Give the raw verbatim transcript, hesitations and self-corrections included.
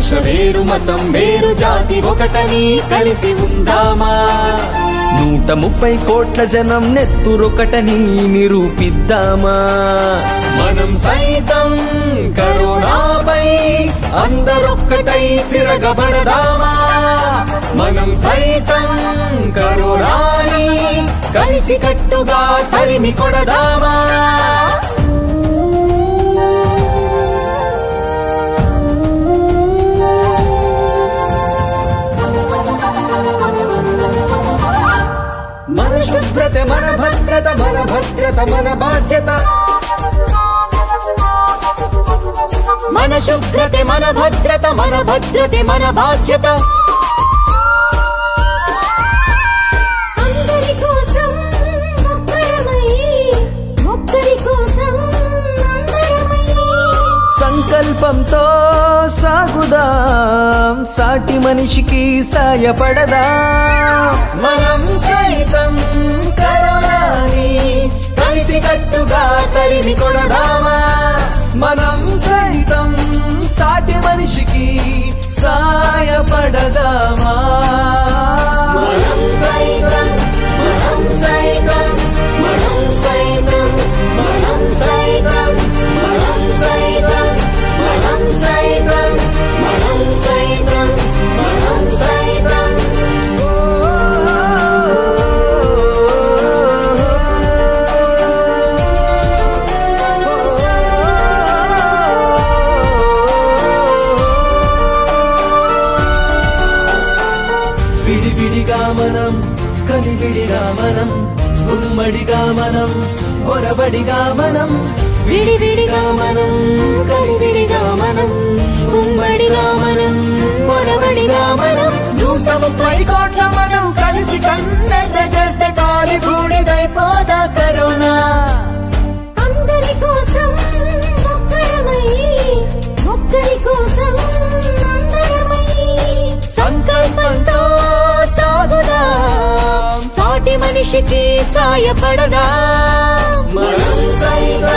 భాష వేరు మతం వేరు జాతి ఒకటని కలిసి ఉందామా నూట ముప్పై కోట్ల జనం నెత్తురొకటని నిరూపిద్దామా మనం సైతం కరోనాపై అందరొక్కటై తిరగబడదామా మనం సైతం కరోనాని కలిసి కట్టుగా తరిమి కొడదామా మన శుభ్రత మన భద్రత మన భద్రత మన బాధ్యత మన శుభ్రత మన భద్రత మన భద్రత మన బాధ్యత అందరి కోసం ఒక్కరమై ఒక్కరి కోసం అందరమై సంకల్పంతో సాగుదాం సాటి మనిషికి సాయపడదాం మనం సైతం కరోనాని కలిసి కట్టుగా తరిమి కొడదామా మనం సైతం సాటి మనిషికి సాయపడదామా మనం సైతం మనం సైతం మనం సైతం మనం సైతం మనం సైతం మనం సైతం మనం సైతం మనం సైతం విడివిడిగా మనం కలివిడిగా మనం ఉమ్మడిగా మనం ఒరబడిగా మనం విడివిడిగా మనం కలివిడిగా మనం ఉమ్మడిగా మనం మొరబడిగా మనం నూట ముప్పై కోట్ల మనం కలిసి కన్నెర్ర చేస్తే కాలి బూడిదైపోదా కరోనా అందరి కోసం ఒక్కరమై ఒక్కరి కోసం అందరమై సంకల్పంతో సాగుదాం సాటి మనిషికి సాయపడదా మనం సైతం